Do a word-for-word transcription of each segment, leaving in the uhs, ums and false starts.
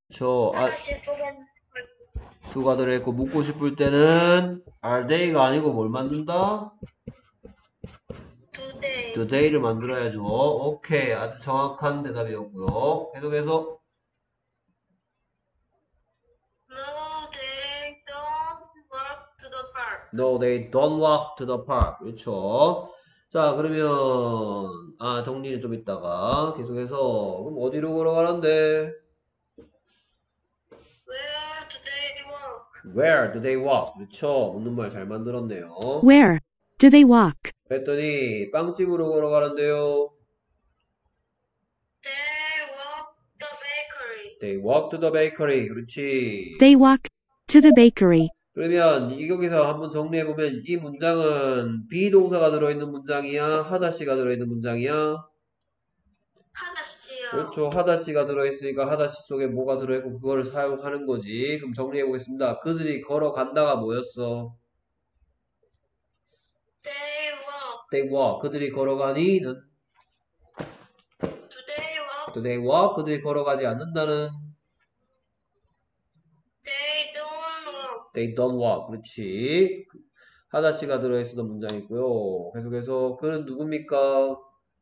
저, 아, 하나씩 소개. 두가 들어있고 묻고 싶을 때는 are they가 아니고 뭘 만든다? today. today를 만들어야죠. 오케이. 아주 정확한 대답이었고요. 계속해서 No, they don't walk to the park. no, they don't walk to the park. 그렇죠. 자, 그러면 아, 정리는 좀 이따가 계속해서 그럼 어디로 걸어가는데? Where do they walk? Where do they walk? 그렇죠. 묻는 말 잘 만들었네요. Where do they walk? 그랬더니 빵집으로 걸어가는데요. They walk the bakery. They walk to the bakery. 그렇지. They walk to the bakery. 그러면 이 여기서 한번 정리해보면 이 문장은 비동사가 들어있는 문장이야? 하다시가 들어있는 문장이야? 하나씩요. 그렇죠. 하다시가 들어있으니까 하다시 속에 뭐가 들어있고 그거를 사용하는 거지. 그럼 정리해보겠습니다. 그들이 걸어간다가 뭐였어? They walk. They walk. 그들이 걸어가니는? Do they walk? Do they walk? 그들이 걸어가지 않는다는? They don't walk. They don't walk. 그렇지. 하다시가 들어있었던 문장이고요. 계속해서 그는 누굽니까?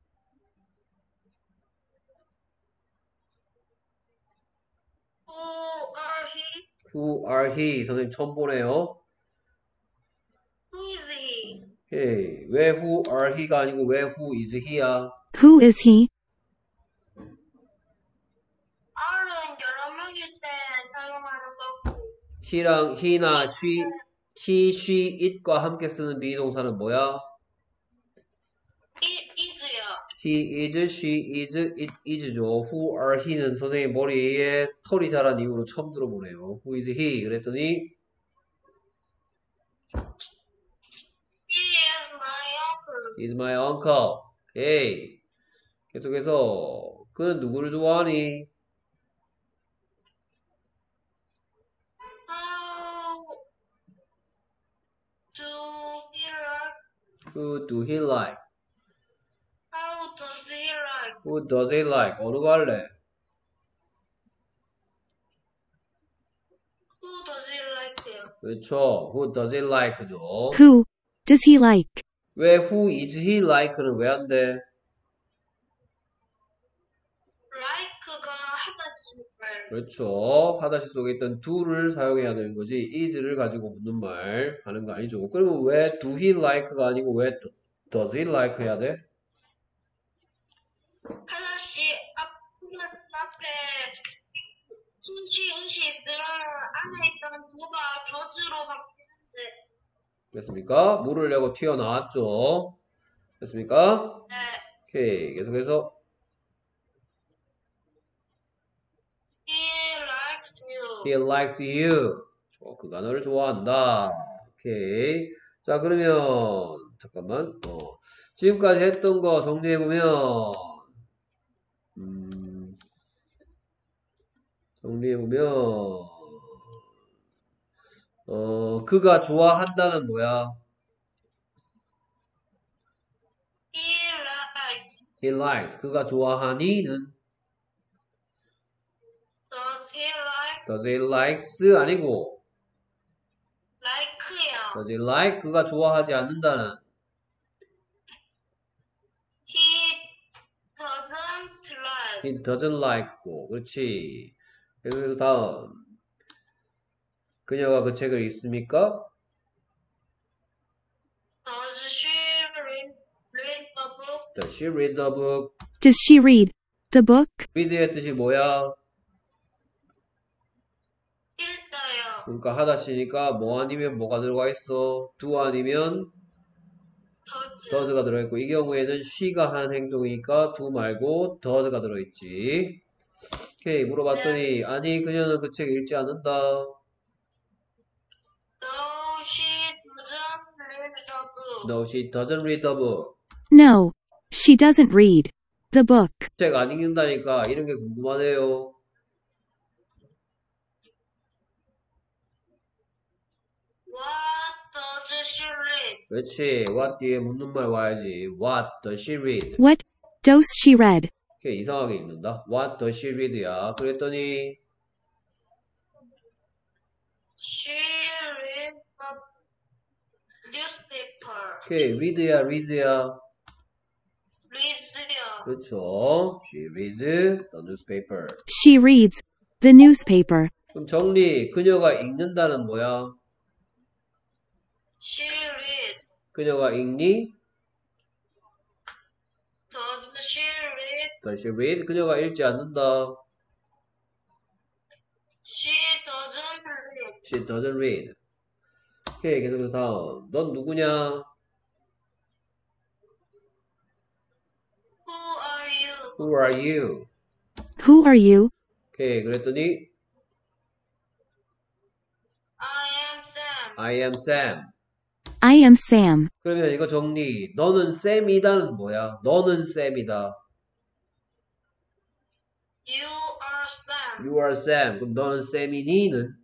Who are he? Who are he? 선생님 처음 보네요. Who is he? 오케이. 왜 who are he가 아니고 왜 who is he야? Who is he? R은 여러 명일 때 사용하는 거고. he랑 he나 she, he, she, it과 함께 쓰는 비동사는 뭐야? It is요. he is, she is, it is죠. who are he는 선생님 머리에 털이 자란 이후로 처음 들어보네요. who is he? 그랬더니 He is my uncle. is my uncle. 오케이. 계속해서 그는 누구를 좋아하니? How do he like? who do he like? How does he like? who does he like? 어느 거 할래? Who does he like요? 그렇죠. who does he like죠. Who does he like? 왜 who is he like는 왜 안 돼? like가 하나씩을. 그렇죠. 하다시 속에 있던 do를 사용해야 되는 거지 is를 가지고 묻는 말 하는 거 아니죠. 그러면 왜 do he like가 아니고 왜 does he like 해야 돼? 하나씩 앞 앞에 흥시 응시 있으면 안에 있던 두가 더즈로 바뀌는데. 됐습니까? 물을 내고 튀어나왔죠. 됐습니까? 네. 오케이. 계속해서 He likes you. he likes you. 저, 그가 너를 좋아한다. 오케이. 자, 그러면 잠깐만. 어. 지금까지 했던 거 정리해보면 음, 정리해보면 어, 그가 좋아한다는 뭐야? He likes. he likes. 그가 좋아하니는 Does he like? does he likes 아니고 like요. does he like? 그가 좋아하지 않는다는 He doesn't like. he doesn't like고 그렇지. 그래서 다음 그녀가 그 책을 읽습니까? Does she read, read the book? does she read the book? Does she read the book? read의 뜻이 뭐야? 읽어요. 그러니까 하다시니까 뭐 아니면 뭐가 들어가 있어? do 아니면 does. does가 들어있고 이 경우에는 she가 하는 행동이니까 do 말고 does가 들어있지. 오케이 물어봤더니 아니 그녀는 그 책 읽지 않는다. No, she doesn't read the book. No, she doesn't read the book. No, she doesn't read the book. 책 안 읽는다니까 이런 게 궁금하네요. What does she read? 그렇지. what 뒤에 묻는 말 와야지. What does she read? What does she read? 오케이 이상하게 읽는다. What does she read야. 그랬더니 She read the newspaper. 오케이, read야, reads야. Reads 그렇죠. She reads the newspaper. She reads the newspaper. 그럼 정리, 그녀가 읽는다는 뭐야? She reads. 그녀가 읽니? Does she read? Does she read? 그녀가 읽지 않는다. She doesn't read. She doesn't read. 오케이, 계속해서 다음. 넌 누구냐? Who are you? Who are you? Who are you? 오케이, 그랬더니 I am Sam. I am Sam. I am Sam. 그러면 이거 정리. 너는 쌤이다는 뭐야? 너는 쌤이다. You are Sam. You are Sam. 그럼 너는 쌤이니는?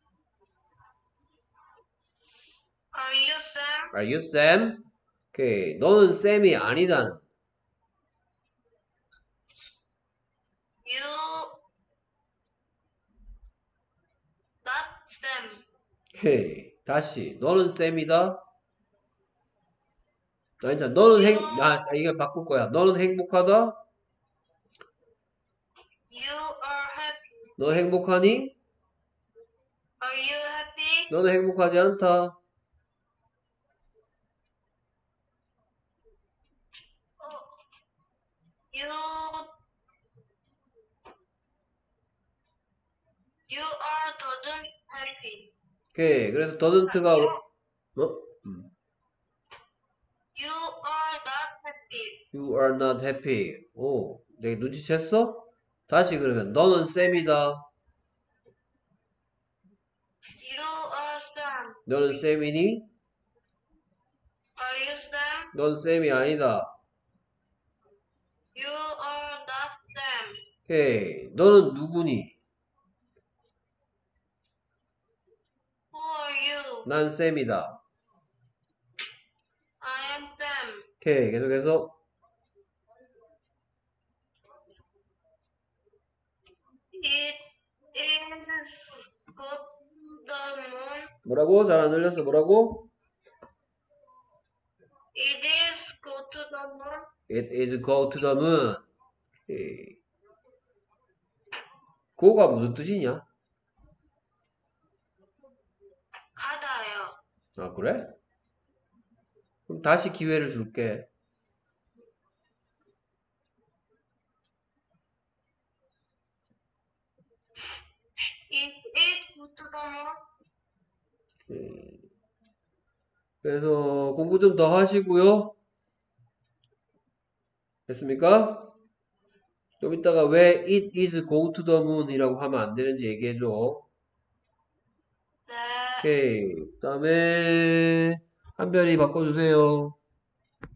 Are you Sam? Are you Sam? 오케이. 너는 쌤이 아니다는? You not Sam. 오케이. 다시. 너는 쌤이다? 아니, 자, 너는 행, 아, 이거 바꿀 거야. 너는 행복하다? You are happy. 너 행복하니? Are you happy? 너는 행복하지 않다. You You are doesn't happy. 오케이. 그래서 doesn't가, 어? 음. You are not happy. You are not happy. 오, 내가 눈치챘어? 다시 그러면 너는 쌤이다. You are Sam. 너는 쌤이니? Are you Sam? 넌 쌤이 아니다. You are not Sam. 오케이. 너는 누구니? Who are you? 난 쌤이다. I am Sam. 오케이. 계속해서 It is good the moon. 뭐라고? 잘 안 들렸어. 뭐라고? It is go to the moon. It is go to the moon. 오케이. go가 무슨 뜻이냐? 가다요. 아, 그래? 그럼 다시 기회를 줄게. It is go to the moon. 오케이. 그래서 공부 좀 더 하시고요. 됐습니까? 좀 이따가 왜 it is go to the moon 이라고 하면 안 되는지 얘기해줘. 네. 오케이. 그 다음에 한별이 바꿔주세요.